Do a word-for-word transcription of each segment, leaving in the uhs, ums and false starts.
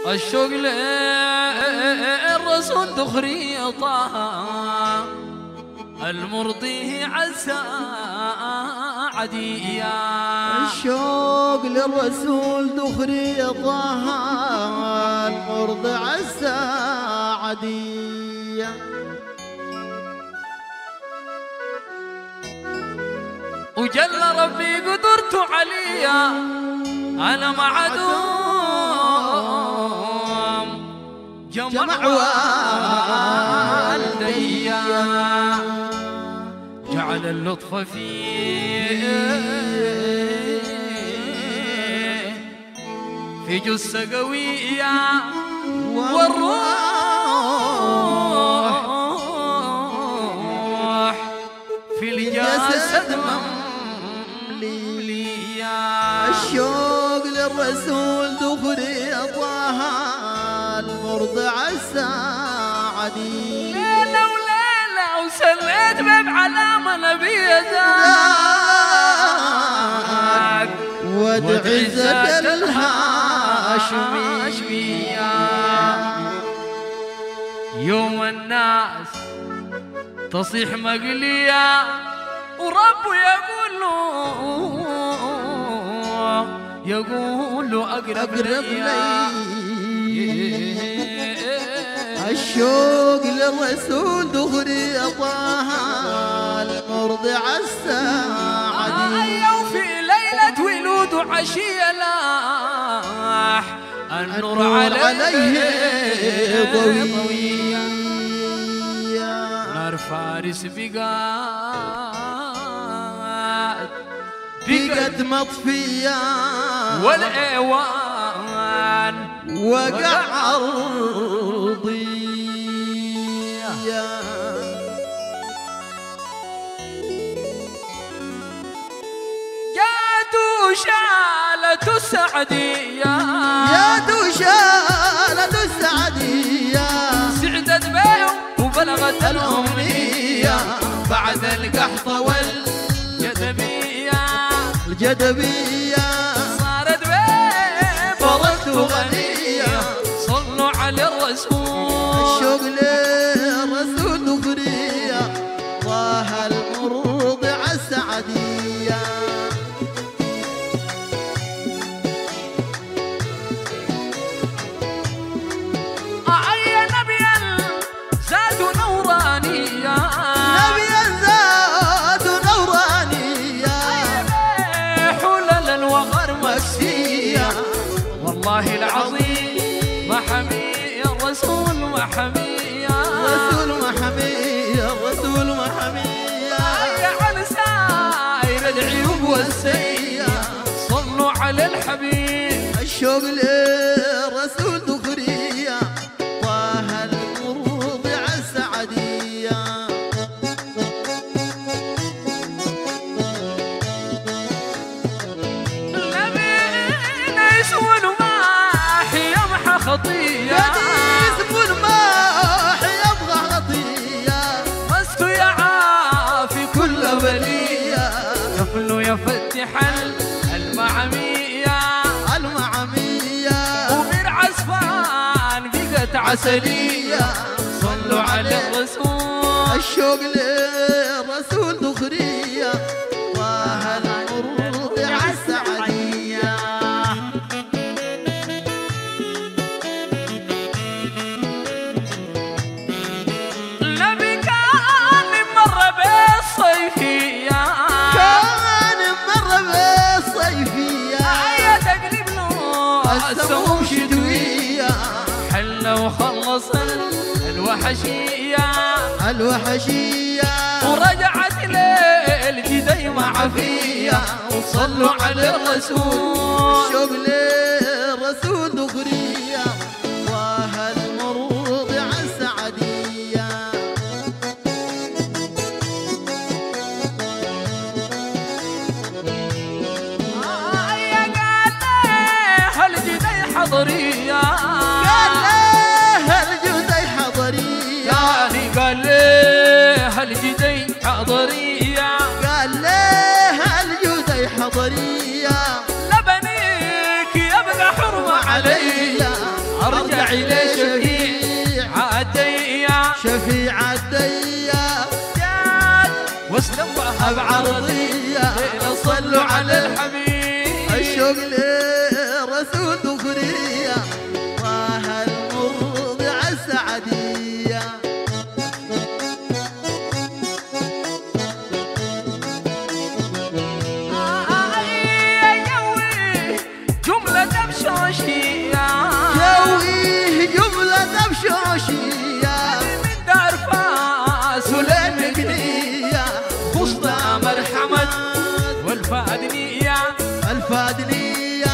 الشوق للرسول دخري طه المرضيه عسى عديا. الشوق للرسول دخري طه المرضي عسى عديا. وجل ربي قدرت عليا أنا معدوم جمع والدي جعل اللطف فيه في جثة قوية والروح في الجسد مملية. الشوق للرسول دخري طه المرضى عسى عدي. ليلة وليلة وسليت باب علامة نبي ذاك ودعزة الهاشمية. يوم الناس تصيح مقلية ورب يقول له يقول له أقرب, أقرب لي. الشوق للرسول دغري طه المرضي عسى عدي. وفي ليلة ولود وعشية لاح النور عليه ضوي. نار فارس بقات بقت مطفية والأيوان وقع أرضي. جاتو شالة السعدية جاتو شالة السعدية سعدت بيهم وبلغت الأمنية بعد القحط والجدبية. الجدبية صارت بيه فرت وغنية صلوا على الرسول. الشوق للرسول دغرية طه المرضي عسى عدية. أي نبيا زاد نورانية نبيا زاد نورانية حلل الوغر مكسية والله العظيم محمي الرسول محمية رسول محمية رسول محمية. على ساير العيوب والسيئة صلوا على الحبيب. الشوق للرسول دغرية طه المرضي عسى عدية. نبينا يسون ماحي يمحى خطية يسمون ماحي يبغى خطية مست يعافي كل بلية يفل يفتح المعمية المعمية ومن عسفان بقت عسلية صلوا على الرسول. الشوق للرسول دغرية طه المرضي عسى عدية. النبي كان مر بالصيفية كان مر بالصيفية هيا تقلب له السموم شتوية حل وخلص الوحشية الوحشية ورجعت للجدي مع فيا وصلوا على الرسول. الشوق للرسول دغرية طه المرضي عسى عدية. يا قال له الجدي حضرية قال له الجدي حضرية قال له الجدي حضرية قال له الجدي حضرية لبنيك يبقى حرمة علي أرض مسلم وهب عرضية صلوا على الحبيب. الشوق للرسول دغرية طه المرضع السعدية. جملة بشوشية جويه جملة بشوشية من دار فاس والمقنية خصنا مرحمة والفادنية الفادنية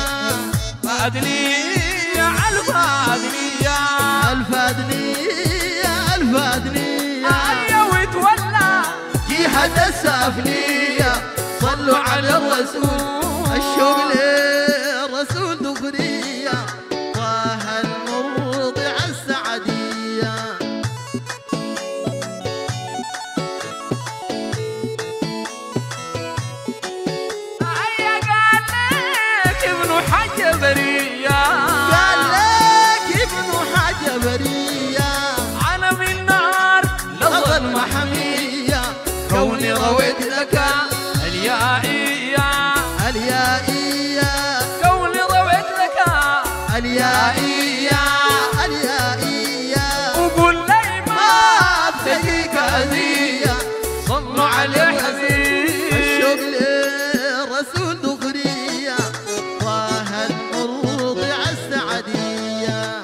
فادنية الفادنية الفادنية الفادنية يا وتولى جهة السافلية صلوا على الرسول. الشوق للرسول دغرية طه المرضع السعدية. يا قال لك ابن حج برية قال لك ابن حاجة برية انا من نار لظى لظل المحمية كوني رويت لك اليائية اليائية كوني رويت لك اليائية اليائية وقول لي ما ما بتجيك أذية صلوا على حبيب. الشوق للرسول دغرية طه المرضع السعدية.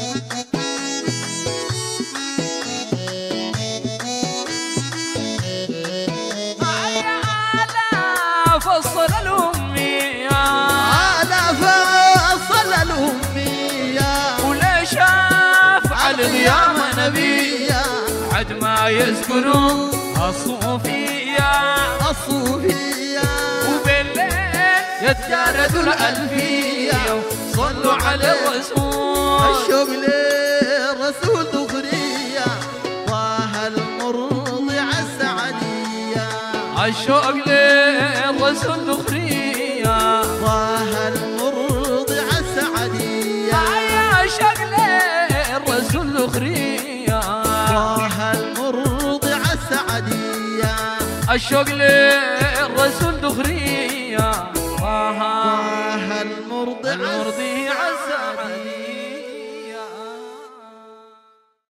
يا فصل الأمية على فصل الأمية ولا شاف على القيامة نبي نبية عد ما يذكرون الصوفية الصوفية وبالليل يتجاردوا الألفية صلوا على الرسول. الشوق للرسول دغرية طه المرضع السعدية. الشوق للرسول دخرية طه المرضع السعدية. يا شوق للرسول دخرية طه المرضع السعدية. الشوق للرسول دخرية